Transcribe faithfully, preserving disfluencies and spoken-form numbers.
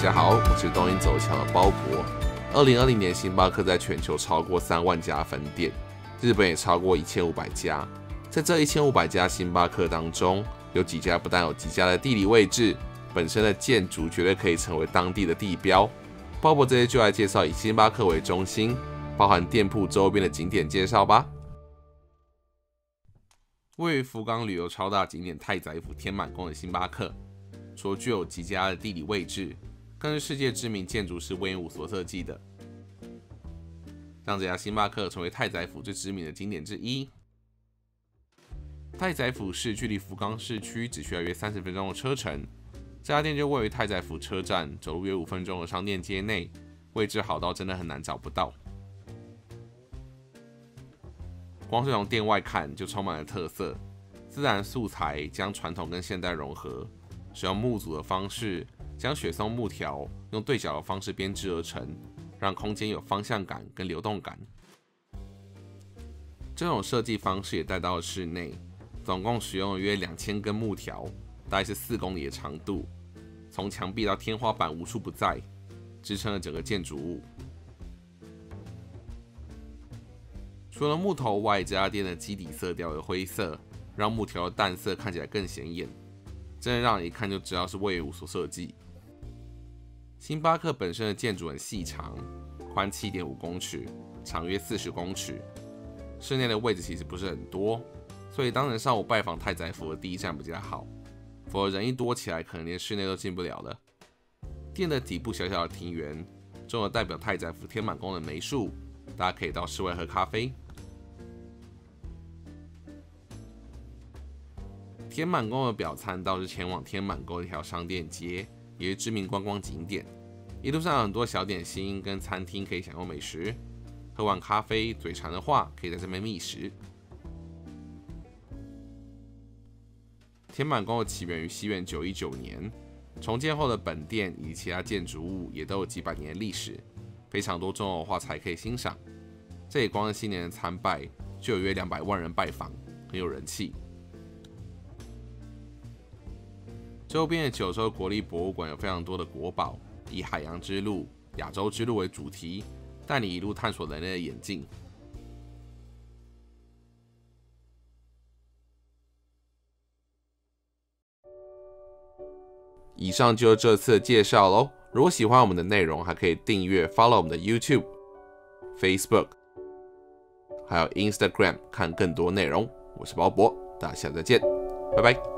家好，我是东瀛走强的鲍勃。二零二零年，星巴克在全球超过三万家分店，日本也超过一千五百家。在这一千五百家星巴克当中，有几家不但有极佳的地理位置，本身的建筑绝对可以成为当地的地标。鲍勃这些就来介绍以星巴克为中心，包含店铺周边的景点介绍吧。位于福冈旅游超大景点太宰府天满宫的星巴克，除了具有极佳的地理位置，更是世界知名建筑师隈研吾所设计的，让这家星巴克成为太宰府最知名的景点之一。太宰府市距离福冈市区只需要约三十分钟的车程，这家店就位于太宰府车站，走路约五分钟的商店街内，位置好到真的很难找不到。光是从店外看就充满了特色，自然素材将传统跟现代融合，使用木组的方式将雪松木条用对角的方式编织而成，让空间有方向感跟流动感。这种设计方式也带到了室内，总共使用了约两千根木条，大概是四公里的长度，从墙壁到天花板无处不在，支撑了整个建筑物。除了木头外，这家店的基底色调为灰色，让木条的淡色看起来更显眼，真的让人一看就知道是隈研吾所设计。星巴克本身的建筑很细长，宽 七点五公尺，长约四十公尺，室内的位置其实不是很多，所以当然上午拜访太宰府的第一站比较好，否则人一多起来，可能连室内都进不了了。店的底部小小的庭园，种了代表太宰府天满宫的梅树，大家可以到室外喝咖啡。天满宫的表参道是前往天满宫的一条商店街，也是知名观光景点。一路上有很多小点心跟餐厅可以享用美食，喝完咖啡嘴馋的话，可以在这边觅食。天满宫的起源于西元九一九年，重建后的本店以及其他建筑物也都有几百年的历史，非常多中国画材可以欣赏。这里光是新年的参拜就有约两百万人拜访，很有人气。周边的九州国立博物馆有非常多的国宝，以海洋之路、亚洲之路为主题，带你一路探索人类的眼镜。以上就是这次的介绍喽。如果喜欢我们的内容，还可以订阅、follow 我们的 YouTube、Facebook， 还有 Instagram 看更多内容。我是鲍勃，大家下次再见，拜拜。